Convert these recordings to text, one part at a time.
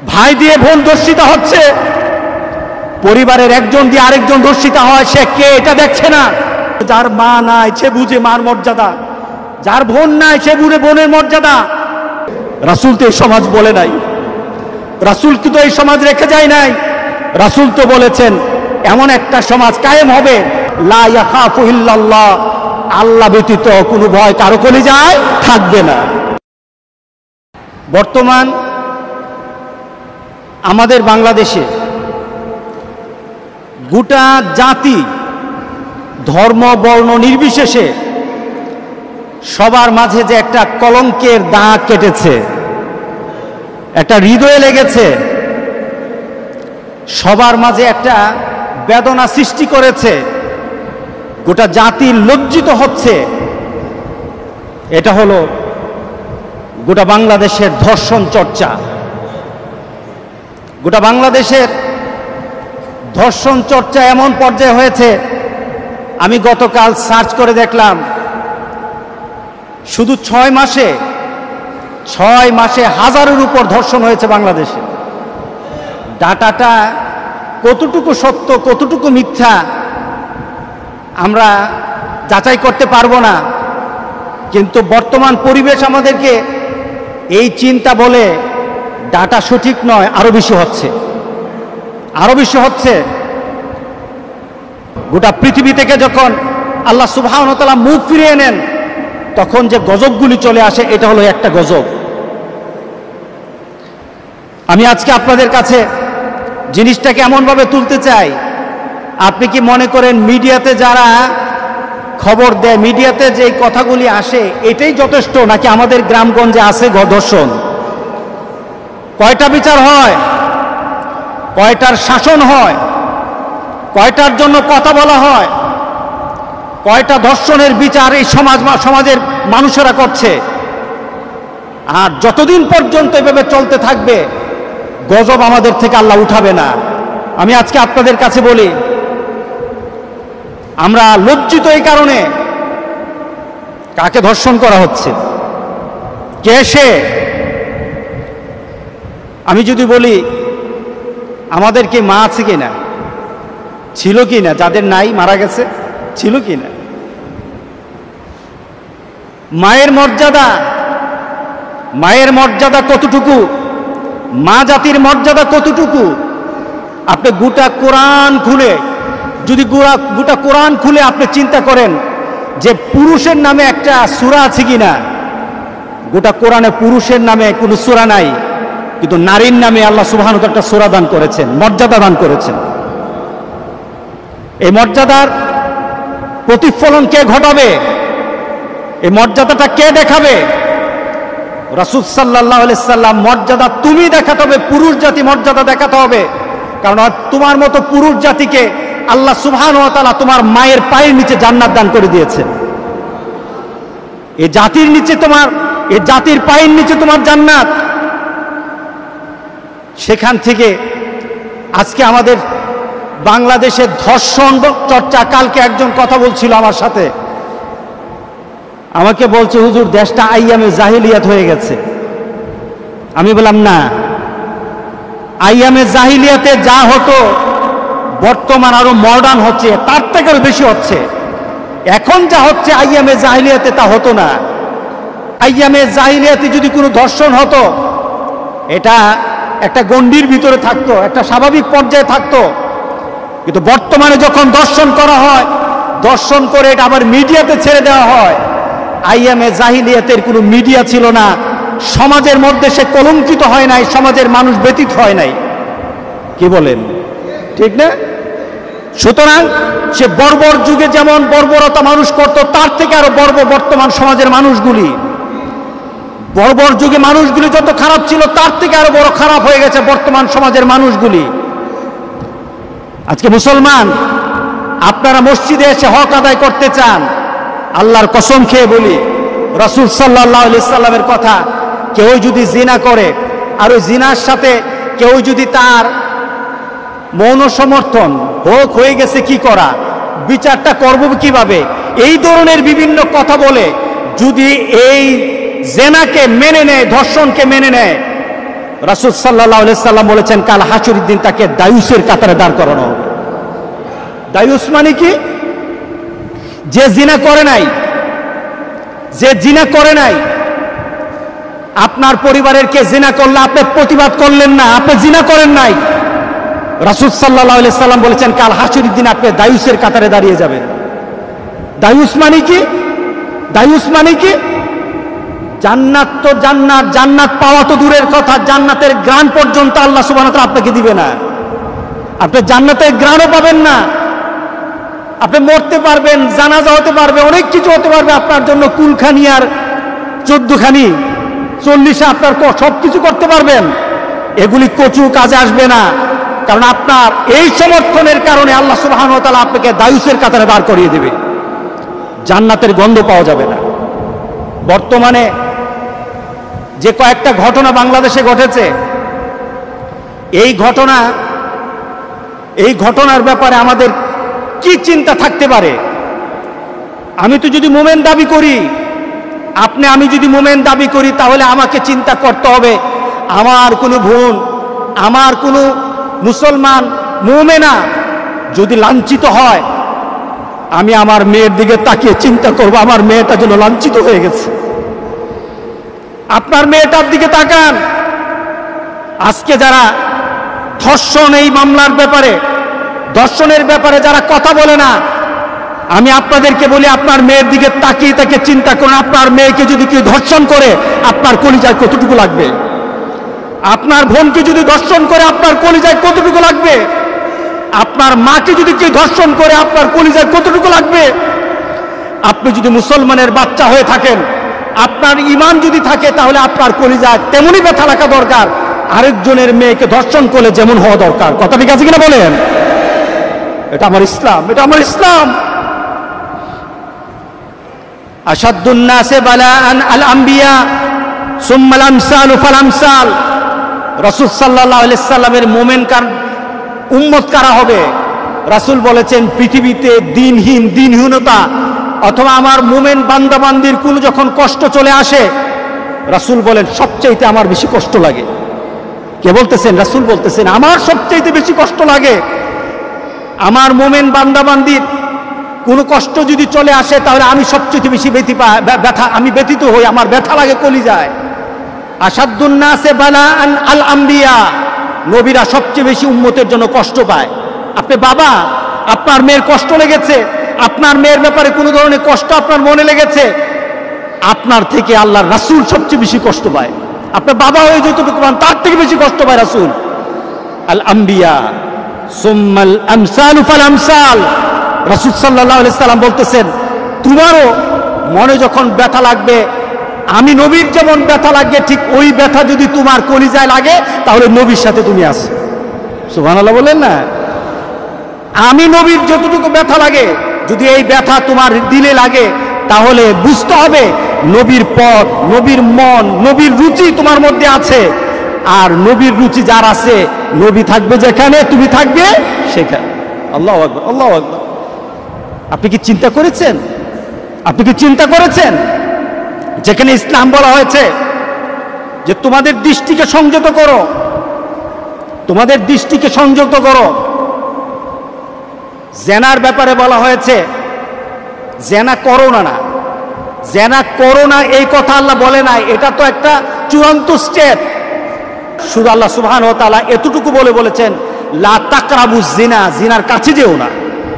ভাই দিয়ে বোন ধর্ষিত হচ্ছে, পরিবারের একজন দিয়ে আরেকজন ধর্ষিত হয়, সে কে এটা দেখছে না। যার মা নাই সে বুঝে মার মর্যাদা, যার বোন নাই সে বুঝে বোনের মর্যাদা। রাসূল তো এই সমাজ বলে নাই, রাসূল কিন্তু এই সমাজ রেখে যায় নাই। রাসূল তো বলেছেন এমন একটা সমাজ কায়েম হবে, লা ইয়াখাফু ইল্লাল্লাহ, আল্লাহ ব্যতীত কোনো ভয় কারো কলিজায় থাকবে না। বর্তমান আমাদের বাংলাদেশে গোটা জাতি ধর্ম বর্ণ নির্বিশেষে সবার মাঝে যে একটা কলঙ্কের দাগ কেটেছে, একটা হৃদয়ে লেগেছে, সবার মাঝে একটা বেদনা সৃষ্টি করেছে, গোটা জাতি লজ্জিত হচ্ছে, এটা হলো গোটা বাংলাদেশের ধর্ষণ চর্চা। গোটা বাংলাদেশের ধর্ষণ চর্চা এমন পর্যায়ে হয়েছে, আমি গতকাল সার্চ করে দেখলাম শুধু 6 মাসে হাজারের উপর ধর্ষণ হয়েছে বাংলাদেশে। ডাটাটা কতটুকু সত্য কতটুকু মিথ্যা আমরা যাচাই করতে পারবো না, কিন্তু বর্তমান পরিবেশ আমাদেরকে এই চিন্তা বলে ডাটা সঠিক নয়, আরো বেশি হচ্ছে। গোটা পৃথিবী থেকে যখন আল্লাহ সুবহানাহু ওয়া তাআলা মুখ ফিরিয়ে নেন, তখন যে গজবগুলি চলে আসে, এটা হলো একটা গজব। আমি আজকে আপনাদের কাছে জিনিসটাকে এমনভাবে তুলতে চাই, আপনি কি মনে করেন মিডিয়াতে যারা খবর দেয়, মিডিয়াতে যে কথাগুলি আসে এটাই যথেষ্ট, নাকি আমাদের গ্রামগঞ্জে আছে ধর্ষণ? কয়টা বিচার হয়, কয়টার শাসন হয়, কয়টার জন্য কথা বলা হয়, কয়টা ধর্ষণের বিচার এই সমাজের মানুষেরা করছে? আর যতদিন পর্যন্ত এভাবে চলতে থাকবে, গজব আমাদের থেকে আল্লাহ উঠাবে না। আমি আজকে আপনাদের কাছে বলি, আমরা লজ্জিত এই কারণে, কাকে ধর্ষণ করা হচ্ছে, কে সে? আমি যদি বলি আমাদের কি মা আছে কিনা, ছিল কিনা, যাদের নাই মারা গেছে, ছিল কিনা? মায়ের মর্যাদা কতটুকু, মা জাতির মর্যাদা কতটুকু? আপনি গোটা কোরআন খুলে, যদি গোটা কোরআন খুলে আপনি চিন্তা করেন যে পুরুষের নামে একটা সূরা আছে কিনা, গোটা কোরআনে পুরুষের নামে কোনো সূরা নাই, কিন্তু নারীর নামে আল্লাহ সুবহানাহু ওয়া তাআলা একটা সূরা দান করেছেন, মর্যাদা দান করেছেন। এই মর্যাদার প্রতিফলন কে ঘটাবে? এই মর্যাদাটা কে দেখাবে? রাসূল সাল্লাল্লাহু আলাইহি সাল্লাম মর্যাদা তুমি দেখাতে হবে, পুরুষ জাতি মর্যাদা দেখাতে হবে। কারণ তোমার মতো পুরুষ জাতিকে আল্লাহ সুবহানাহু ওয়া তাআলা তোমার মায়ের পায়ের নিচে জান্নাত দান করে দিয়েছেন। এই জাতির পায়ের নিচে তোমার জান্নাত। সেখান থেকে আজকে আমাদের বাংলাদেশের ধর্ষণ চর্চা, কালকে একজন কথা বলছিল আমার সাথে, আমাকে বলছে হুজুর দেশটা আইয়ামে জাহিলিয়াত হয়ে গেছে। আমি বললাম না, আইয়ামে জাহিলিয়াতে যা হতো বর্তমান আরো মডার্ন হচ্ছে, তার থেকে আরো বেশি হচ্ছে। এখন যা হচ্ছে আইয়ামে জাহিলিয়াতে তা হতো না। আইয়ামে জাহিলিয়াতে যদি কোনো ধর্ষণ হতো, এটা একটা গণ্ডির ভিতরে থাকতো, একটা স্বাভাবিক পর্যায়ে থাকতো। কিন্তু বর্তমানে যখন দর্শন করা হয়, দর্শন করে এটা আবার মিডিয়াতে ছেড়ে দেওয়া হয়। আইয়ামে জাহিলিয়াতের কোনো মিডিয়া ছিল না, সমাজের মধ্যে সে কলঙ্কিত হয় নাই, সমাজের মানুষ ব্যতীত হয় নাই। কি বলেন, ঠিক না? সুতরাং সে বর্বর যুগে যেমন বর্বরতা মানুষ করত, তার থেকে আরো বর্বর বর্তমান সমাজের মানুষগুলি। বর্বর যুগে মানুষগুলি যত খারাপ ছিল, তার থেকে আরো বড় খারাপ হয়ে গেছে বর্তমান সমাজের মানুষগুলি। আজকে মুসলমান, আপনারা মসজিদে এসে হক আদায় করতে চান, আল্লাহর কসম খেয়ে বলি, রাসূল সাল্লাল্লাহু আলাইহি সাল্লামের কথা, কেউ যদি জিনা করে আর ওই জিনার সাথে কেউ যদি তার মৌন সমর্থন হোক, হয়ে গেছে কি করা, বিচারটা করব কিভাবে, এই ধরনের বিভিন্ন কথা বলে যদি এই জেনাকে মেনে নেয়, ধর্ষণকে মেনে নেয়, রাসূল সাল্লাল্লাহু আলাইহি সাল্লাম বলেছেন কাল হাসরের দিন তাকে দায়ুসের কাতারে দাঁড় করানো হবে। দায়ুস মানে কি? যে জিনা করে নাই, যে জিনা করে নাই। আপনার পরিবারের কে জিনা করলে আপনি প্রতিবাদ করলেন না, আপনি জিনা করেন নাই। রাসূল সাল্লাল্লাহু আলাইহি সাল্লাম বলেছেন কাল হাসরের দিন আপনি দায়ুসের কাতারে দাঁড়িয়ে যাবেন। দায়ুস মানে কি? দায়ুস মানে কি? জান্নাত তো জান্নাত, জান্নাত পাওয়া তো দূরের কথা, জান্নাতের গ্রাণ পর্যন্ত আল্লাহ সুবহানাহু ওয়া তাআলা আপনাকে দিবে না। আপনি জান্নাতের গ্রাণও পাবেন না। আপনি মরতে পারবেন, জানাজা হতে পারবে, অনেক কিছু হতে পারবে আপনার জন্য, কুলখানি আর 14 খানি 40 আপনার সব কিছু করতে পারবেন, এগুলি কচু কাজে আসবে না। কারণ আপনার এই সমর্থনের কারণে আল্লাহ সুবহানাহু ওয়া তাআলা আপনাকে দায়ুসের কাতারে দাঁড় করিয়ে দেবে, জান্নাতের গন্ধ পাওয়া যাবে না। বর্তমানে যে কয়েকটা ঘটনা বাংলাদেশে ঘটেছে, এই ঘটনার ব্যাপারে আমাদের কি চিন্তা থাকতে পারে? আমি তো যদি মোমেন দাবি করি, আমি যদি মোমেন দাবি করি, তাহলে আমাকে চিন্তা করতে হবে আমার কোনো বোন, আমার কোনো মুসলমান মুমিনা যদি লাঞ্ছিত হয়, আমি আমার মেয়ের দিকে তাকিয়ে চিন্তা করব আমার মেয়েটা যেন লাঞ্ছিত হয়ে গেছে। আপনার মেয়েটার দিকে তাকান। আজকে যারা ধর্ষণ, এই মামলার ব্যাপারে, ধর্ষণের ব্যাপারে যারা কথা বলে না, আমি আপনাদেরকে বলি আপনার মেয়ের দিকে তাকিয়ে তাকে চিন্তা করুন। আপনার মেয়েকে যদি কেউ ধর্ষণ করে আপনার কলিজায় কতটুকু লাগবে? আপনার বোনকে যদি ধর্ষণ করে আপনার কলিজায় কতটুকু লাগবে? আপনার মাকে যদি কেউ ধর্ষণ করে আপনার কলিজায় কতটুকু লাগবে? আপনি যদি মুসলমানের বাচ্চা হয়ে থাকেন, আপনার ঈমান যদি থাকে, তাহলে আপনার কলিজায় তেমনই ব্যথা লাগা দরকার আরেকজনের মেয়েকে ধর্ষণ করলে যেমন হওয়া দরকার। কথা ঠিক আছে কিনা বলেন? এটা আমার ইসলাম, এটা আমার ইসলাম। আশাদ্দুন নাসে বালাআন আল আম্বিয়া সুম্মাল আমসালু ফাল আমসাল। রাসূল সাল্লাল্লাহু আলাইহি সাল্লামের মুমিনকার উম্মত কারা হবে? রাসূল বলেছেন পৃথিবীতে দিনহীনতা অথবা আমার মুমিন বান্দাবান্দির কোন যখন কষ্ট চলে আসে, রাসূল বলেন সবচাইতে আমার বেশি কষ্ট লাগে। কে বলতেছেন? রাসূল বলতেছেন আমার সবচাইতে বেশি কষ্ট লাগে আমার মুমিন বান্দাবান্দির কোন কষ্ট যদি চলে আসে, তাহলে আমি সবচেয়ে বেশি ব্যথা, আমি ব্যথিত হই, আমার ব্যথা লাগে কলিজায়। আশাদ্দুন নাসে বালাআন আল আম্বিয়া, নবীরা সবচেয়ে বেশি উম্মতের জন্য কষ্ট পায়। আপনি বাবা, আপনার মেয়ের কষ্ট লেগেছে, আপনার মেয়ের ব্যাপারে কোনো ধরনের কষ্ট আপনার মনে লেগেছে, আপনার থেকে আল্লাহর রাসূল সবচেয়ে বেশি কষ্ট পায়। আপনার বাবা হয়ে যতটুকু পান তার থেকে বেশি কষ্ট পায় রাসূল। আল আম্বিয়া সুম্মাল আমসালু ফাল আমসাল। রাসূল সাল্লাল্লাহু আলাইহি সাল্লাম বলতেছেন তোমারও মনে যখন ব্যথা লাগবে, আমি নবীর যেমন ব্যথা লাগবে, ঠিক ওই ব্যথা যদি তোমার কলিজায় লাগে, তাহলে নবীর সাথে তুমি আছো। সুবহানাল্লাহ বলেন না? আমি নবীর যতটুকু ব্যথা লাগে, যদি এই ব্যথা তোমার দিলে লাগে, তাহলে বুঝতে হবে নবীর পথ, নবীর মন, নবীর রুচি তোমার মধ্যে আছে। আর নবীর রুচি যার আছে, নবী থাকবে যেখানে, তুমি থাকবে সেখানে। আল্লাহু আকবার, আল্লাহু আকবার। আপনি কি চিন্তা করেছেন? আপনি কি চিন্তা করেছেন যেখানে ইসলাম বলা হয়েছে যে তোমাদের দৃষ্টিকে সংযত করো, তোমাদের দৃষ্টিকে সংযত করো। জেনার ব্যাপারে বলা হয়েছে জেনা করো না, জেনা করো না এই কথা আল্লাহ বলে নাই, এটা তো একটা চূড়ান্ত স্টেপ। শুধু আল্লাহ সুবহানাহু ওয়া তাআলা এতটুকু বলেছেন লা তাকরাবুজ জিনা, জিনার কাছে যেও না।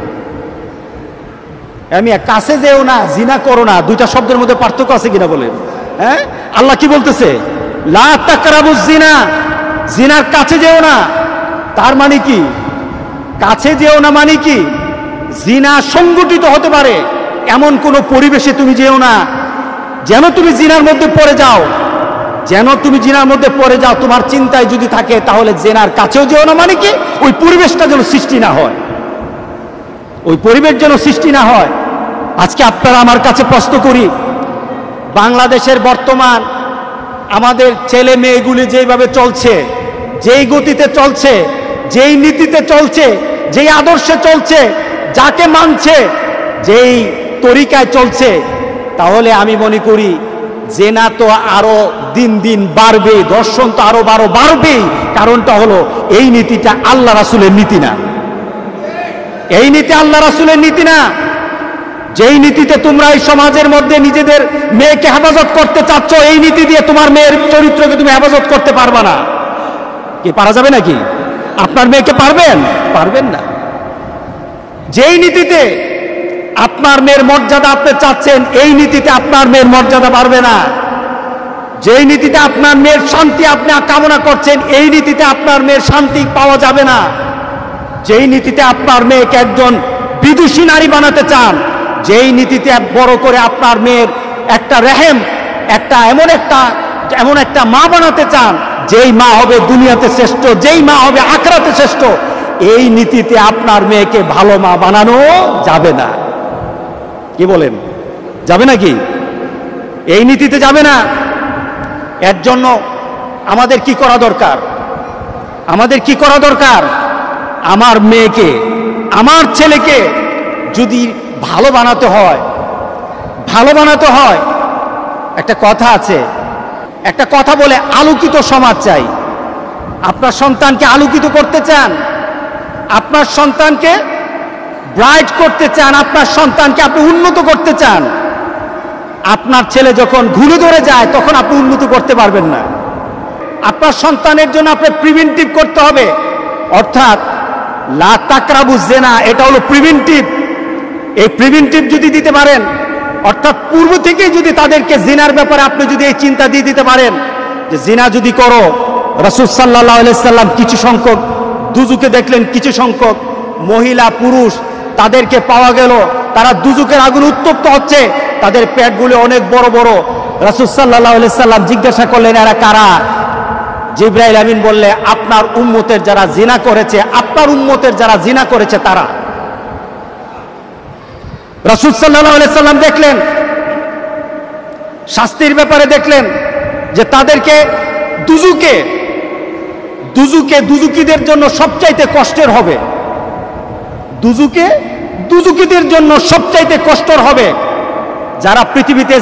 আমি কাছে যেও না, জিনা করো না, দুইটা শব্দের মধ্যে পার্থক্য আছে কিনা বলেন? হ্যাঁ, আল্লাহ কি বলতেছে? লা তাকরাবুজ জিনা, জিনার কাছে যেও না। তার মানে কি? কাছে যেও না মানে কি? জিনা সংগঠিত হতে পারে এমন কোন পরিবেশে তুমি যেও না যেন তুমি জিনার মধ্যে পড়ে যাও, যেন তুমি জিনার মধ্যে পড়ে যাও। তোমার চিন্তায় যদি থাকে, তাহলে জিনার কাছেও যেও না মানে কি? ওই পরিবেশটা যেন সৃষ্টি না হয়, ওই পরিবেশ যেন সৃষ্টি না হয়। আজকে আপনারা আমার কাছে প্রশ্ন করি, বাংলাদেশের বর্তমান আমাদের ছেলে মেয়েগুলি যেইভাবে চলছে, যেই গতিতে চলছে, যেই নীতিতে চলছে, যেই আদর্শে চলছে, যাকে মানছে, যেই তরিকায় চলছে, তাহলে আমি মনে করি জেনা তো আরো দিন দিন বাড়বে, ধর্ষণ তো আরো বাড়বেই। কারণটা হলো এই নীতিটা আল্লাহ রাসূলের নীতি না। এই নীতি আল্লাহ রাসূলের নীতি না। যেই নীতিতে তোমরা এই সমাজের মধ্যে নিজেদের মেয়েকে হেফাজত করতে চাচ্ছ, এই নীতি দিয়ে তোমার মেয়ের চরিত্রকে তুমি হেফাজত করতে পারবা না। কি পারা যাবে নাকি? আপনার মেয়েকে পারবেন? পারবেন না। যেই নীতিতে আপনার মেয়ের মর্যাদা আপনি চাচ্ছেন, এই নীতিতে আপনার মেয়ের মর্যাদা পারবে না। যেই নীতিতে আপনার মেয়ের শান্তি আপনি কামনা করছেন, এই নীতিতে আপনার মেয়ের শান্তি পাওয়া যাবে না। যেই নীতিতে আপনার মেয়েকে একজন বিদুষী নারী বানাতে চান, যেই নীতিতে বড় করে আপনার মেয়ের একটা রেহেম, এমন একটা মা বানাতে চান, যেই মা হবে দুনিয়াতে শ্রেষ্ঠ, যেই মা হবে আখিরাতে শ্রেষ্ঠ, এই নীতিতে আপনার মেয়েকে ভালো মা বানানো যাবে না। কি বলেন? যাবে নাকি? এই নীতিতে যাবে না। এর জন্য আমাদের কি করা দরকার? আমাদের কি করা দরকার? আমার মেয়েকে, আমার ছেলেকে যদি ভালো বানাতে হয়, একটা কথা আছে, একটা কথা বলে আলোকিত সমাজ চাই। আপনার সন্তানকে আলোকিত করতে চান, আপনার সন্তানকে ব্রাইট করতে চান, আপনার সন্তানকে আপনি উন্নত করতে চান, আপনার ছেলে যখন ঘুরে ধরে যায় তখন আপনি উন্নত করতে পারবেন না। আপনার সন্তানের জন্য আপনি প্রিভেন্টিভ করতে হবে, অর্থাৎ লা তাকরাবু জিনা, এটা হলো প্রিভেন্টিভ। এই প্রিভেন্টিভ যদি দিতে পারেন, অর্থাৎ পূর্ব থেকেই যদি তাদেরকে জিনার ব্যাপারে আপনি যদি এই চিন্তা দিয়ে দিতে পারেন যে জিনা যদি করো, রাসূল সাল্লাল্লাহু আলাইহি সাল্লাম কিছু সংখ্যক দুজুকে দেখলেন, কিছু সংখ্যক মহিলা পুরুষ তাদেরকে পাওয়া গেল তারা দুজুকের আগুনে উত্তপ্ত হচ্ছে, তাদের পেটগুলো অনেক বড় বড়। রাসূল সাল্লাল্লাহু আলাইহি সাল্লাম জিজ্ঞাসা করলেন, এরা কারা? জিবরাইল আমিন বললে, আপনার উম্মতের যারা জিনা করেছে, আপনার উম্মতের যারা জিনা করেছে তারা। রাসূল সাল্লাল্লাহু আলাইহি সাল্লাম দেখলেন, শাস্তির ব্যাপারে দেখলেন যে তাদেরকে দুজুকিদের জন্য সবচাইতে কষ্টের হবে। দুজুকিদের জন্য সবচাইতে কষ্টের হবে যারা পৃথিবীতে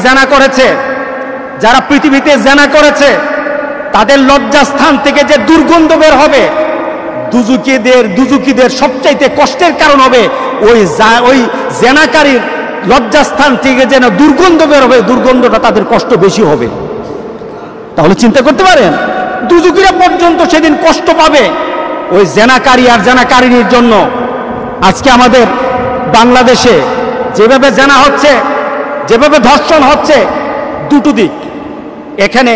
জেনা করেছে, তাদের লজ্জাস্থান থেকে যে দুর্গন্ধ বের হবে, দুজুকিদের সবচাইতে কষ্টের কারণ হবে ওই জেনাকারীর লজ্জাস্থান থেকে যেন দুর্গন্ধ বের হবে, দুর্গন্ধটা তাদের কষ্ট বেশি হবে। তাহলে চিন্তা করতে পারেন, দুজুকিরা পর্যন্ত সেদিন কষ্ট পাবে ওই জেনাকারী আর জেনাকারিনীর জন্য। আজকে আমাদের বাংলাদেশে যেভাবে জেনা হচ্ছে, যেভাবে ধর্ষণ হচ্ছে, দুটো দিক এখানে।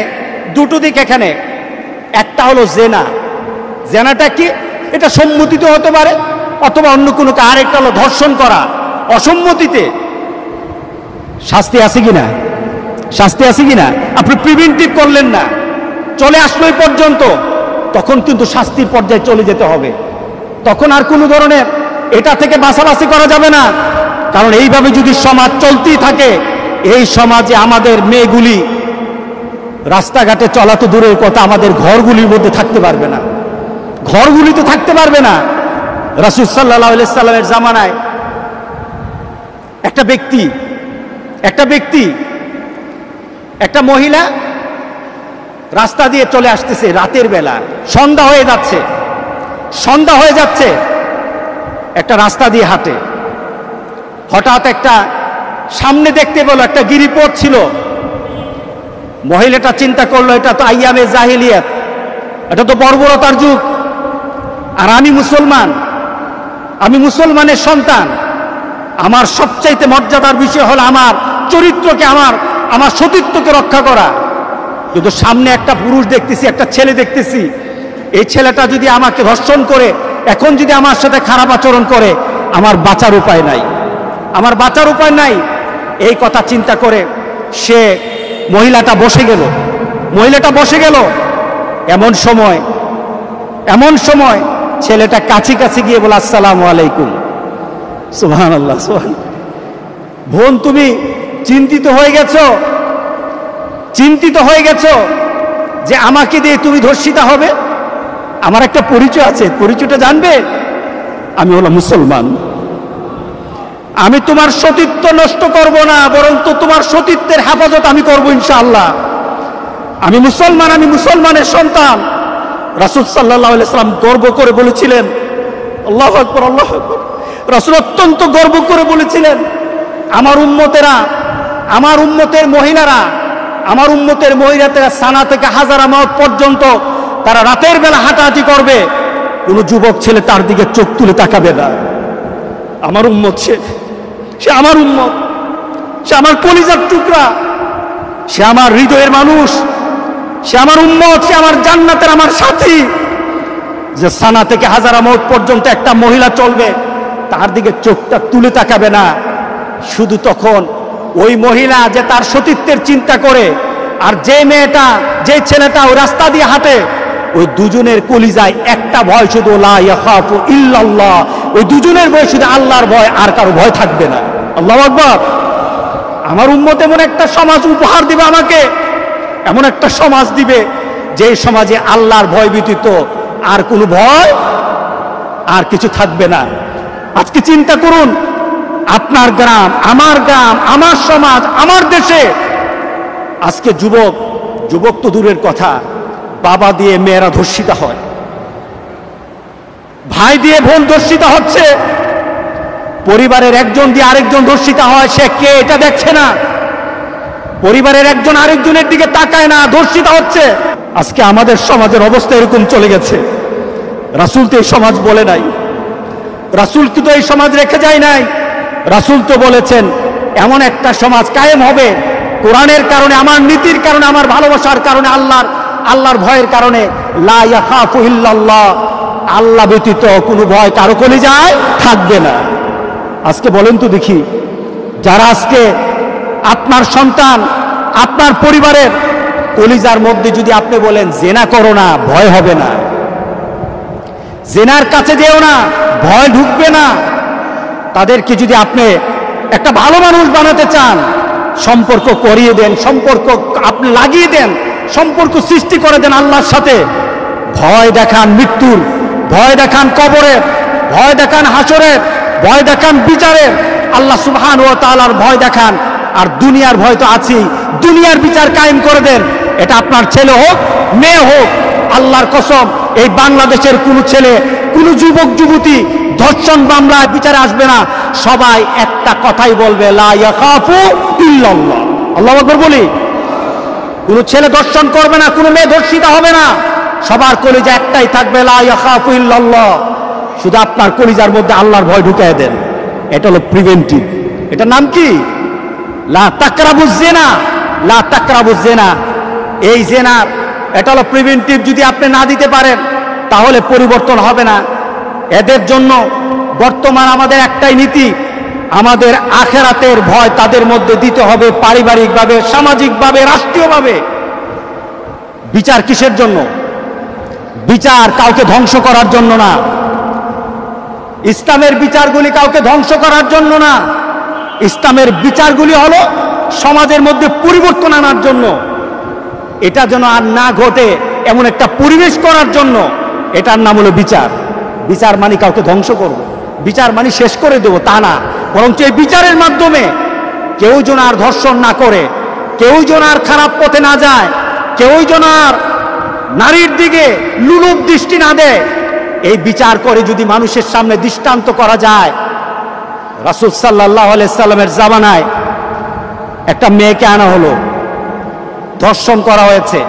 একটা হলো জেনাটা কি? এটা সম্মতিতে হতে পারে অথবা অন্য কোনো, আরেকটা হলো ধর্ষণ করা অসম্মতিতে। শাস্তি আছে কিনা? আপনি প্রিভেন্টিভ করলেন না, চলে আসলো এই পর্যন্ত, তখন কিন্তু শাস্তির পর্যায়ে চলে যেতে হবে। তখন আর কোনো ধরনের এটা থেকে বাছাবাছি করা যাবে না। কারণ এইভাবে যদি সমাজ চলতেই থাকে, এই সমাজে আমাদের মেয়েগুলি রাস্তাঘাটে চলা তো দূরের কথা, আমাদের ঘরগুলির মধ্যে থাকতে পারবে না, ঘরগুলিতে থাকতে পারবে না। রাসূল সাল্লাল্লাহু আলাইহি সাল্লামের জামানায় একটা মহিলা রাস্তা দিয়ে চলে আসতেছে রাতের বেলা, সন্ধ্যা হয়ে যাচ্ছে, একটা রাস্তা দিয়ে হাঁটে। হঠাৎ একটা সামনে দেখতে পেল একটা গিরিপথ ছিল। মহিলাটা চিন্তা করলো, এটা তো আইয়ামে জাহিলিয়াত, এটা তো বর্বরতার যুগ, আর আমি মুসলমানের সন্তান, আমার সবচাইতে মর্যাদার বিষয় হলো আমার চরিত্রকে, আমার সতীত্বকে রক্ষা করা। কিন্তু সামনে একটা পুরুষ দেখতেছি, একটা ছেলে দেখতেছি, এই ছেলেটা যদি আমাকে ধর্ষণ করে, এখন যদি আমার সাথে খারাপ আচরণ করে, আমার বাঁচার উপায় নাই। এই কথা চিন্তা করে মহিলাটা বসে গেল। এমন সময় ছেলেটা কাছে গিয়ে বলে, আসসালামু আলাইকুম। সুবহানাল্লাহ, বোন তুমি চিন্তিত হয়ে গেছো যে আমাকে দিয়ে তুমি ধর্ষিতা হবে? আমার একটা পরিচয় আছে, পরিচয়টা জানবে? আমি হলাম মুসলমান, আমি তোমার সতীত্ব নষ্ট করব না, বরং তো তোমার সতীত্বের হেফাজত আমি করব ইনশাআল্লাহ। আমি মুসলমান, আমি মুসলমানের সন্তান। রাসূল সাল্লাল্লাহু আলাইহি সাল্লাম গর্ব করে বলেছিলেন, আল্লাহু আকবার, আল্লাহু আকবার। রাসূল অত্যন্ত গর্ব করে বলেছিলেন, আমার উম্মতেরা, আমার উম্মতের মহিলারা, আমার উম্মতের মহিলারা সানা থেকে হাজারা মাউত পর্যন্ত তারা রাতের বেলা হাঁটাহাঁটি করবে, কোনো যুবক ছেলে তার দিকে চোখ তুলে তাকাবে না। আমার উম্মত, সে আমার উম্মত, সে আমার কলিজার টুকরা, সে আমার হৃদয়ের মানুষ, সে আমার উম্মত, সে আমার জান্নাতের আমার সাথী। যে সানা থেকে হাজারা মাউত পর্যন্ত একটা মহিলা চলবে, তার দিকে চোখটা তুলে তাকাবে না। শুধু তখন ওই মহিলা যে তার সতীত্বের চিন্তা করে, আর যে মেয়েটা, যে ছেলেটা ওই রাস্তা দিয়ে হাঁটে, ওই দুজনের কলিজায় একটা ভয়, শুধু লা ইয়াখাফু ইল্লাল্লাহ। ওই দুজনের ভয় শুধু আল্লাহর ভয়, আর কারো ভয় থাকবে না। আল্লাহু আকবার। আমার উম্মত এমন একটা সমাজ উপহার দিবে আমাকে, এমন একটা সমাজ দিবে যে সমাজে আল্লাহর ভয় ব্যতীত আর কোনো ভয় আর কিছু থাকবে না। আজকে চিন্তা করুন, আপনার গ্রাম, আমার সমাজ, আমার দেশে আজকে যুবক তো দূরের কথা, বাবা দিয়ে মেয়েরা ধর্ষিত হয়, ভাই দিয়ে বোন ধর্ষিত হচ্ছে, পরিবারের একজন দিয়ে আরেকজন ধর্ষিত হয়। সে কে এটা দেখছে না, পরিবারের একজন আরেকজনের দিকে তাকায় না, ধর্ষিত হচ্ছে। আজকে আমাদের সমাজের অবস্থা এরকম চলে গেছে। রাসূল তো এই সমাজ বলে নাই, রাসূল কিন্তু এই সমাজ রেখে যায় নাই। রাসূল তো বলেছেন এমন একটা সমাজ কায়েম হবে কোরআনের কারণে, আমার নীতির কারণে, আমার ভালোবাসার কারণে, আল্লাহর ভয়ের কারণে। লা ইয়াখাফু ইল্লাল্লাহ, আল্লাহ ব্যতীত কোনো ভয় কারো কলিজায় থাকবে না। আজকে বলেন তো দেখি, যারা আজকে আপনার সন্তান, আপনার পরিবারের কলিজার মধ্যে যদি আপনি বলেন জেনা করো না, ভয় হবে না, জেনার কাছে যেও না, ভয় ঢুকবে না, তাদেরকে যদি আপনি একটা ভালো মানুষ বানাতে চান, সম্পর্ক করিয়ে দেন, সম্পর্ক আপনি লাগিয়ে দেন, সম্পর্ক সৃষ্টি করে দেন আল্লাহর সাথে। ভয় দেখান মৃত্যুর, ভয় দেখান কবরের, ভয় দেখান হাসরের, ভয় দেখান বিচারের, আল্লাহ সুবহানাহু ওয়া তাআলার ভয় দেখান। আর দুনিয়ার ভয় তো আছেই, দুনিয়ার বিচার কায়েম করে দেন। এটা আপনার ছেলে হোক, মেয়ে হোক, আল্লাহর কসম এই বাংলাদেশের কোনো ছেলে, কোনো যুবক যুবতী ধর্ষণ মামলায় বিচারে আসবে না। সবাই একটা কথাই বলবে, লা ইয়াখাফু ইল্লাল্লাহ। আল্লাহু আকবার বলি। কোনো ছেলে ধর্ষণ করবে না, কোনো মেয়ে ধর্ষিত হবে না, সবার কলিজা একটাই থাকবে, লা ইয়াখাফু ইল্লাল্লাহ। শুধু আপনার কলিজার মধ্যে আল্লাহর ভয় ঢুকিয়ে দেন। এটা হলো প্রিভেন্টিভ। এটার নাম কি? লা তাকরাবুজ জিনা, লা তাকরাবুজ জিনা। এই জিনার এটা হলো প্রিভেন্টিভ। যদি আপনি না দিতে পারেন তাহলে পরিবর্তন হবে না। এদের জন্য বর্তমান আমাদের একটাই নীতি, আমাদের আখিরাতের ভয় তাদের মধ্যে দিতে হবে, পারিবারিকভাবে, সামাজিকভাবে, রাষ্ট্রীয়ভাবে। বিচার কিসের জন্য? বিচার কাউকে ধ্বংস করার জন্য না। ইসলামের বিচারগুলি কাউকে ধ্বংস করার জন্য না। ইসলামের বিচারগুলি হলো সমাজের মধ্যে পরিবর্তন আনার জন্য। এটা যেন আর না ঘটে এমন একটা পরিবেশ করার জন্য। এটার নাম হলো বিচার। বিচার মানে কাউকে ধ্বংস করব, বিচার মানে শেষ করে দেব, তা না। বরঞ্চ এই বিচারের মাধ্যমে কেউ যেন আর ধর্ষণ না করে, কেউ যেন আর খারাপ পথে না যায়, কেউ যেন আর নারীর দিকে লুলুপ দৃষ্টি না দেয়। এই বিচার করে যদি মানুষের সামনে দৃষ্টান্ত করা যায়। রাসূল সাল্লাল্লাহু আলাইহি সাল্লামের জামানায় একটা মেয়েকে আনা হলো, ধর্ষণ করা হয়েছে,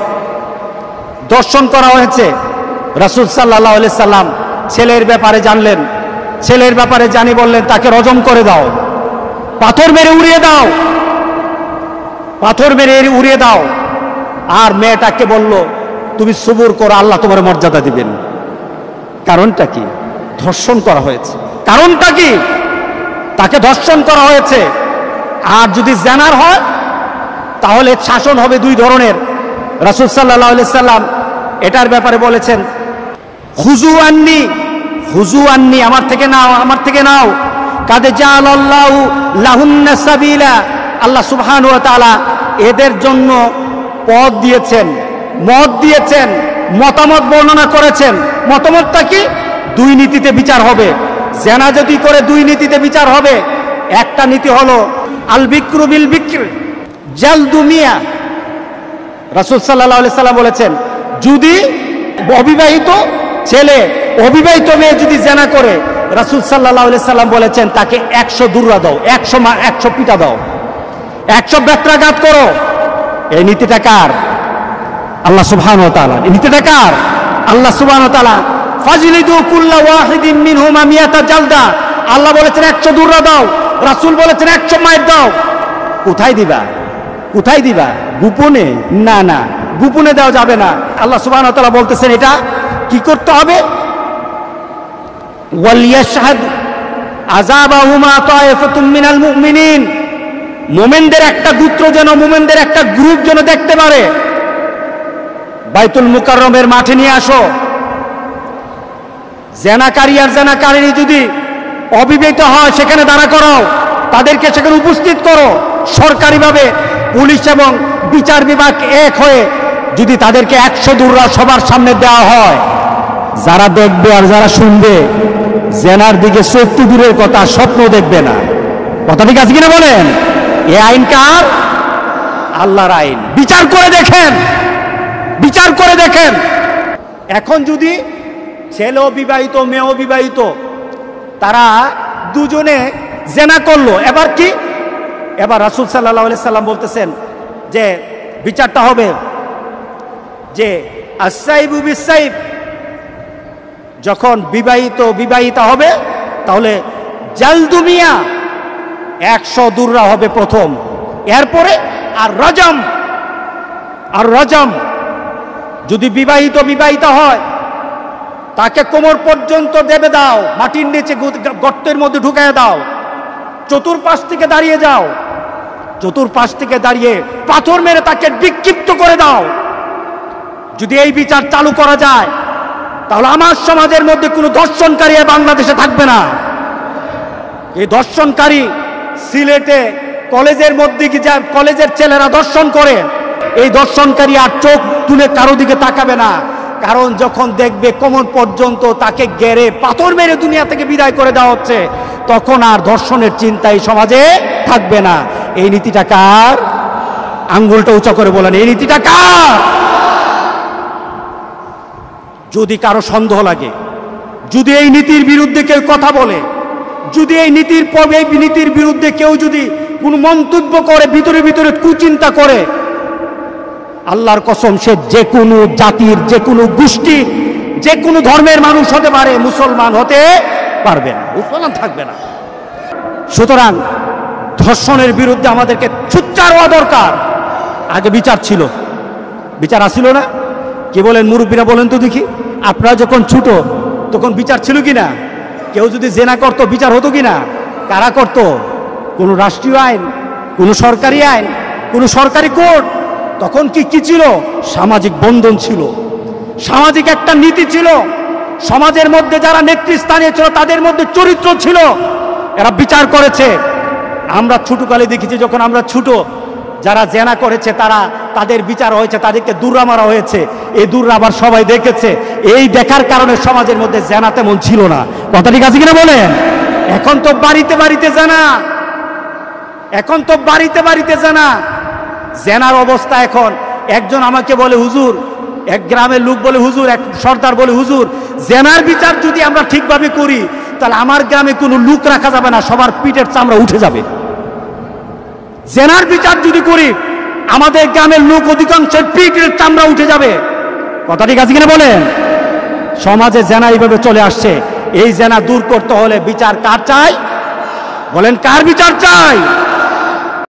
ধর্ষণ করা হয়েছে। রাসূল সাল্লাল্লাহু আলাইহি সাল্লাম ছেলের ব্যাপারে জানলেন, ছেলের ব্যাপারে জানি বললেন তাকে রজম করে দাও, পাথর মেরে উড়িয়ে দাও, পাথর মেরে উড়িয়ে দাও। আর মেয়েটাকে বলল তুমি সবুর করো, আল্লাহ তোমার মর্যাদা দিবেন। কারণটা কি? ধর্ষণ করা হয়েছে। কারণটা কি? তাকে ধর্ষণ করা হয়েছে। আর যদি জিনার হয় তাহলে শাসন হবে দুই ধরনের। রাসূল সাল্লাল্লাহু আলাইহি সাল্লাম এটার ব্যাপারে বলেছেন, খুযু আন্নি, খুযু আন্নি, আমার থেকে নাও, আমার থেকে নাও। কাদ জাআলাল্লাহু লাহুন্না সাবিলা, আল্লাহ সুবহানাহু ওয়া তাআলা এদের জন্য পথ দিয়েছেন, মত দিয়েছেন, মতামত বর্ণনা করেছেন। মতামতটা কি? দুই নীতিতে বিচার হবে। জিনা যদি করে দুই নীতিতে বিচার হবে। একটা নীতি হলো আল বিক্রু বিল বিক্র জালদু মিয়া। রাসূল সাল্লাল্লাহু আলাইহি সাল্লাম বলেছেন, যদি অবিবাহিত ছেলে অবিবাহিত মেয়ে যদি জেনা করে, রাসূল সাল্লাল্লাহু আলাইহি সাল্লাম বলেছেন তাকে 100 দুররা দাও, 100 পিটা দাও, 100 বেত্রাঘাত করো। এই নীতিটা কার? আল্লাহ সুবহানাহু ওয়া তাআলা। এই নীতিটা কার? আল্লাহ সুবহানাহু ওয়া তাআলা। ফাজলিদু কুল্লা ওয়াহিদিন মিনহুমা মিয়াতা জালদা। আল্লাহ বলেছেন 100 দুররা দাও, রাসূল বলেছেন 100 মাইর দাও। কোথায় দিবা? কোথায় দিবা? গোপনে? না না, গোপনে দেওয়া যাবে না। আল্লাহ সুবহানাহু ওয়া তাআলা বলতেছেন এটা কি করতে হবে? ওয়ালিয়াশহাদ আযাবাহুমা তায়েফাতুম মিনাল মুমিনিন। মুমিনদের একটা গোত্র যেন, মুমিনদের একটা গ্রুপ যেন দেখতে পারে। বাইতুল মুকাররমের মাঠে নিয়ে আসো, জেনাকারী আর জেনাকারিনী যদি অবিবাহিত হয় সেখানে দাঁড়া করাও, তাদেরকে সেখানে উপস্থিত করো। সরকারিভাবে পুলিশ এবং বিচার বিভাগ এক হয়ে যদি তাদেরকে 100 দুররা সবার সামনে দেওয়া হয়, যারা দেখবে আর যারা শুনবে জেনার দিকে চোখ দূরের কথা, স্বপ্ন দেখবে না। কথা ঠিক আছে কিনা বলেন? এ আইন কার? আল্লাহর আইন। বিচার করে দেখেন, বিচার করে দেখেন। এখন যদি ছেলে বিবাহিত মেয়ে বিবাহিত, তারা দুজনে জেনা করলো, এবার কি? এবার রাসূল সাল্লাল্লাহু আলাইহি সাল্লাম বলতেছেন যে বিচারটা হবে যে আস-সাইবু বিস-সাইব। যখন বিবাহিতা হবে তাহলে জালদু মিয়া, 100 দুররা হবে প্রথম, এরপরে আর রজম। যদি বিবাহিতা হয় তাকে কোমর পর্যন্ত দেবে দাও, মাটির নিচে গর্তের মধ্যে ঢুকায় দাও, চতুর্পাশ থেকে দাঁড়িয়ে যাও, চতুর্পাশ থেকে দাঁড়িয়ে পাথর মেরে তাকে বিক্ষিপ্ত করে দাও। যদি এই বিচার চালু করা যায় তাহলে আমার সমাজের মধ্যে কোনো ধর্ষণকারী বাংলাদেশে থাকবে না। এই ধর্ষণকারী সিলেটে কলেজের মধ্যে কি যায়, কলেজের ছেলেরা ধর্ষণ করে, এই ধর্ষণকারী আর চোখ তুলে কারো দিকে তাকাবে না। কারণ যখন দেখবে কোমর পর্যন্ত তাকে গেড়ে পাথর মেরে দুনিয়া থেকে বিদায় করে দেওয়া হচ্ছে, তখন আর ধর্ষণের চিন্তা এই সমাজে থাকবে না। এই নীতিটা কার? আঙ্গুলটা উঁচা করে বলেন, এই নীতিটা কার? যদি কারো সন্দেহ লাগে, যদি এই নীতির বিরুদ্ধে কেউ কথা বলে, যদি এই নীতির বিরুদ্ধে কেউ যদি কোনো মন্তব্য করে, ভিতরে ভিতরে কুচিন্তা করে, আল্লাহর কসম সে যে কোনো জাতির, যে কোনো গোষ্ঠী, যে কোনো ধর্মের মানুষ হতে পারে, মুসলমান হতে পারবে না, মুসলমান থাকবে না। সুতরাং ধর্ষণের বিরুদ্ধে আমাদেরকে সোচ্চার হওয়া দরকার। আগে বিচার ছিল, বিচার আসিল না? কি বলেন মুরব্বীরা, বলেন তো দেখি। আপনারা যখন ছোট তখন বিচার ছিল কিনা? কেউ যদি জেনা করতো বিচার হতো কিনা? কারা করতো? কোনো রাষ্ট্রীয় আইন, কোনো সরকারি আইন, কোনো সরকারি কোর্ট। তখন কি ছিল? সামাজিক বন্ধন ছিল, সামাজিক একটা নীতি ছিল। সমাজের মধ্যে যারা নেতৃস্থানীয় ছিল তাদের মধ্যে চরিত্র ছিল, এরা বিচার করেছে। আমরা ছোটকালে দেখেছি, যখন আমরা ছোট, যারা জেনা করেছে তাদের বিচার হয়েছে, তাদেরকে দুররা মারা হয়েছে। এই দুররা আবার সবাই দেখেছে। এই দেখার কারণে সমাজের মধ্যে জেনা তেমন ছিল না। কথা ঠিক আছে কিনা বলেন? এখন তো বাড়িতে বাড়িতে জেনা, এখন তো বাড়িতে বাড়িতে জেনা। জেনার অবস্থা এখন, একজন আমাকে বলে হুজুর, এক গ্রামের লোক বলে হুজুর, এক সর্দার বলে হুজুর, জেনার বিচার যদি আমরা ঠিকভাবে করি তাহলে আমার গ্রামে কোনো লোক রাখা যাবে না, সবার পিঠের চামড়া উঠে যাবে। জেনার বিচার যদি করি আমাদের গ্রামের লোক অধিকাংশের পিঠের চামড়া উঠে যাবে। কথা ঠিক আছে কিনা বলেন? সমাজে জেনা এইভাবে চলে আসছে। এই জেনা দূর করতে হলে বিচার কার চাই? বলেন, কার বিচার চাই?